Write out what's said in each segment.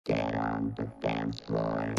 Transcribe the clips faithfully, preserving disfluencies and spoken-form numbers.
Get on the dance floor.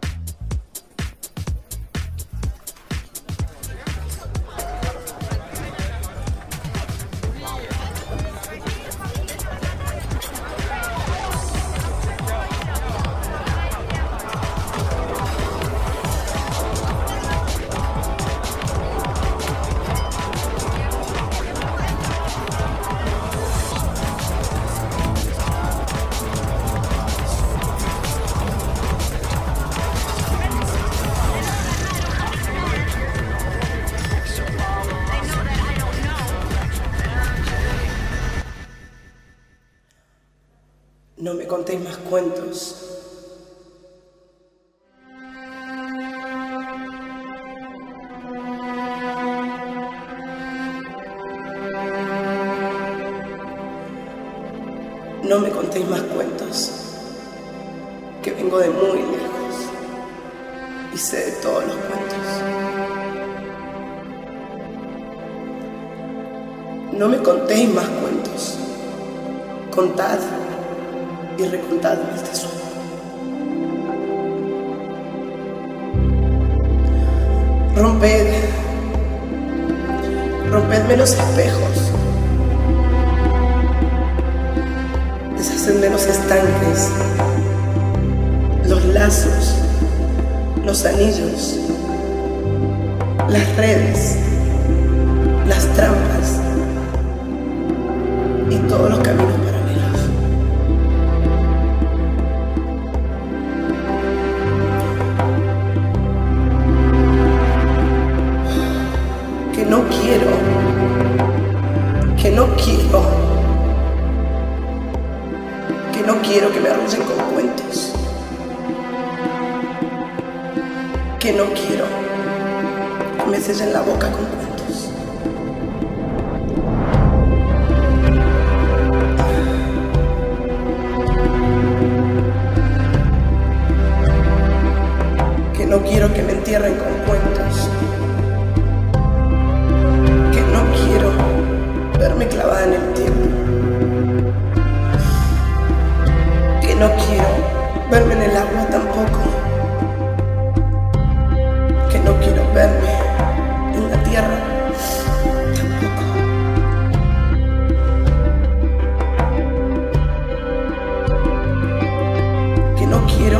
No me contéis más cuentos. No me contéis más cuentos, que vengo de muy lejos y sé de todos los cuentos. No me contéis más cuentos, contad y recontadme este sueño. Romped, rompedme los espejos, deshacedme los estanques, los lazos, los anillos, las redes, las trampas y todos los caminos paralelos. Que no quiero, que no quiero, que no quiero que me arrullen con cuentos, que no quiero que me sellen la boca con cuentos. Que no quiero que me entierren con cuentos. Verme clavada en el tiempo, que no quiero verme en el agua tampoco, que no quiero verme en la tierra tampoco, que no quiero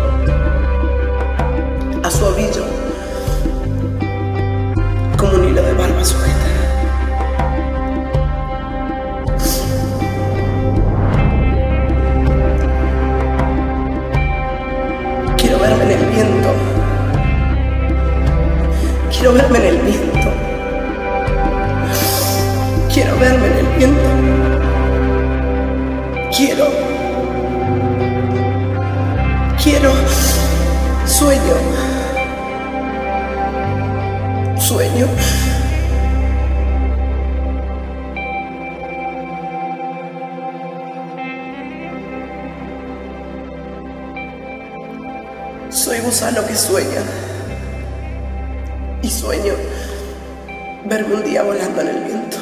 a su ovillo como un hilo de barba sujeta. Quiero verme en el viento, quiero verme en el viento, quiero verme en el viento, quiero, quiero, sueño, sueño. Soy gusano que sueña y sueño verme un día volando en el viento.